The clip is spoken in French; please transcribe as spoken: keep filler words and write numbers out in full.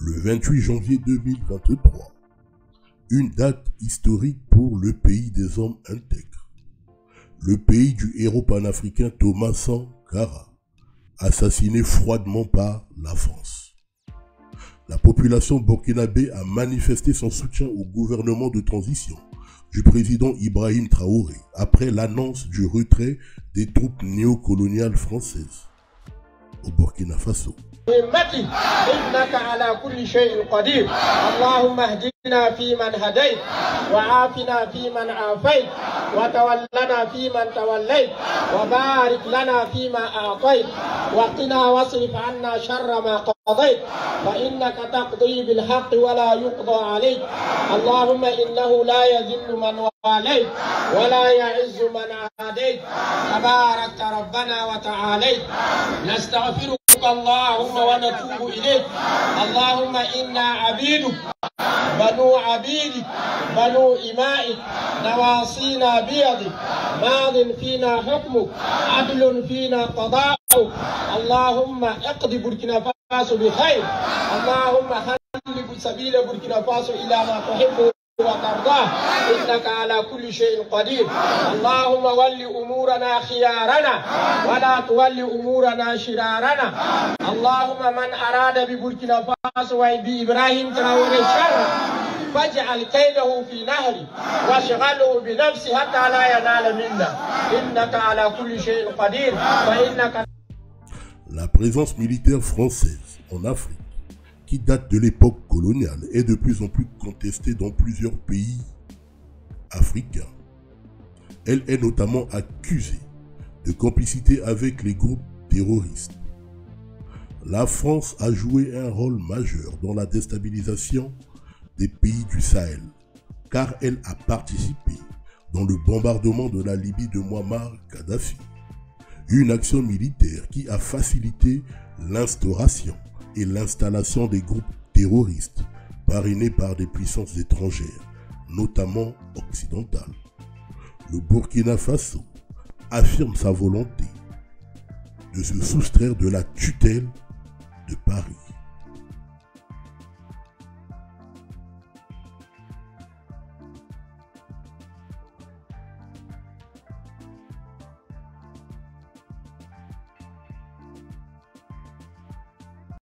le vingt-huit janvier deux mille vingt-trois. Une date historique pour le pays des hommes intègres. Le pays du héros panafricain Thomas Sankara, assassiné froidement par la France. La population burkinabé a manifesté son soutien au gouvernement de transition du président Ibrahim Traoré après l'annonce du retrait des troupes néocoloniales françaises au Burkina Faso. إنك على كل شيء قدير. اللهم اهدنا فيمن هديت وعافنا فيمن عافيت وتولنا فيمن توليت وبارك لنا فيما أعطيت وقنا واصرف عنا شر ما قضيت فإنك تقضي بالحق ولا يقضى عليك. اللهم إنه لا يذل من واليت ولا يعز من عاديت تبارك ربنا وتعاليت. نستغفرك اللهم ونتوب إليك. اللهم إنا عبيدك بنو عبيدك بنو إمائك نواصينا بيضك ماض فينا حكمك عدل فينا قضاؤك. اللهم اقض بوركينا فاسو بخير. اللهم خلق سبيل بوركينا فاسو إلى ما تحب وترضاه إنك على كل شيء قدير. اللهم ول أمورنا خيارنا ولا تول أمورنا شرارنا. اللهم من أراد ببوركينا فاسو وبإبراهيم تراوري شر فاجعل كيده في نهري واشغله بنفسي حتى لا ينال منا إنك على كل شيء قدير فإنك. La présence militaire française en Afrique, qui date de l'époque coloniale, est de plus en plus contestée dans plusieurs pays africains. Elle est notamment accusée de complicité avec les groupes terroristes. La France a joué un rôle majeur dans la déstabilisation des pays du Sahel, car elle a participé dans le bombardement de la Libye de Muammar Kadhafi, une action militaire qui a facilité l'instauration et l'installation des groupes terroristes parrainés par des puissances étrangères, notamment occidentales. Le Burkina Faso affirme sa volonté de se soustraire de la tutelle de Paris.